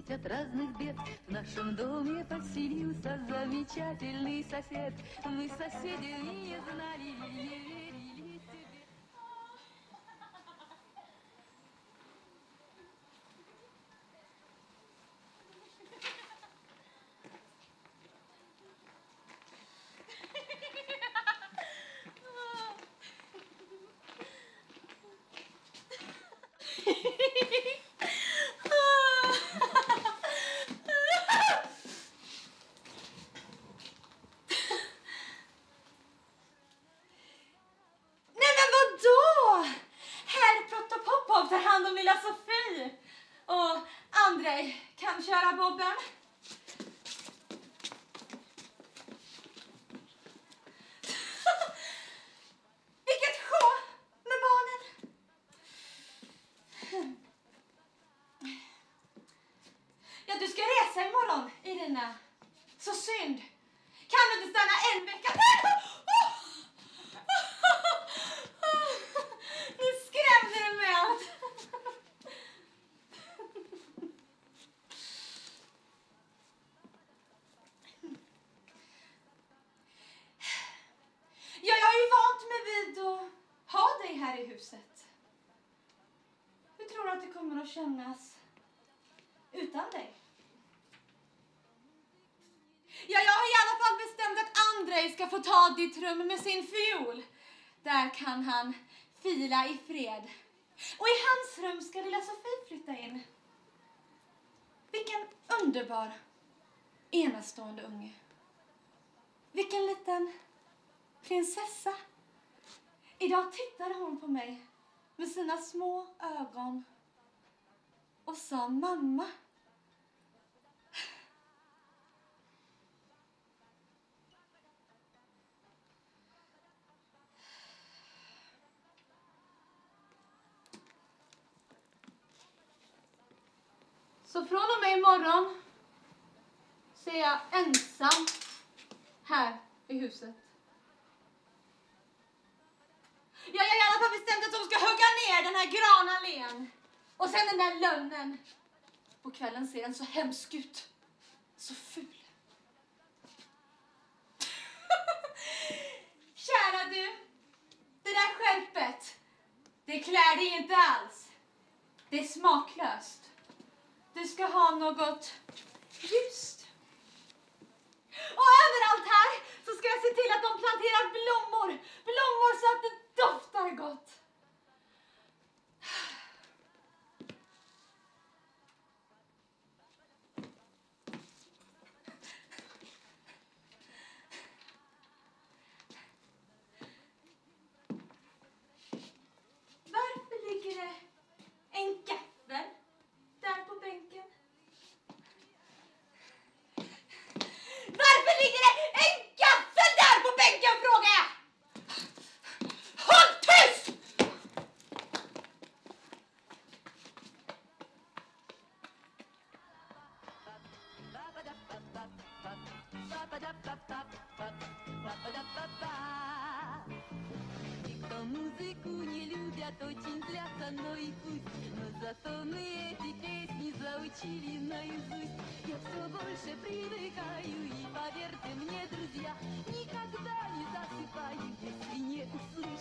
быть от разных бед. В нашем доме поселился замечательный сосед. Мы соседи не знали, не верили себе. tar hand om lilla Sofie. Och Andrej kan köra bobben. Vilket sjå med barnen. Ja, du ska resa imorgon, Irina. Så synd. Kan du inte stanna en vecka? Nu skrämde du mig allt. Ja, jag är ju vant mig vid att ha dig här i huset. Hur tror du att det kommer att kännas utan dig? Ja, jag har i alla fall bestämt att Andrej ska få ta ditt rum med sin fiol. Där kan han fila i fred. Och i hans rum ska lilla Sofie flytta in. Vilken underbar, enastående unge. Vilken liten prinsessa. Idag tittade hon på mig med sina små ögon och sa mamma. Så från och med imorgon så är jag ensam här i huset. Jag har i alla fall bestämt att de ska hugga ner den här granallén. Och sen den där lönnen. På kvällen ser den så hemsk ut. Så ful. Kära du. Det där skärpet. Det klär dig inte alls. Det är smaklöst. Du ska ha något ljust. Och överallt här så ska jag se till att de planterar blommor. Blommor så att det doftar gott. Varför ligger det en gaffel där på bänken? Varför ligger det en gaffel där på bänken, frågar jag? Håll tyst! Никто музыку не любят, очень злятся, но и пусть. Но зато мы эти песни заучили наизусть. Я все больше привыкаю, и поверьте мне, друзья, никогда не засыпаю, если не услышу.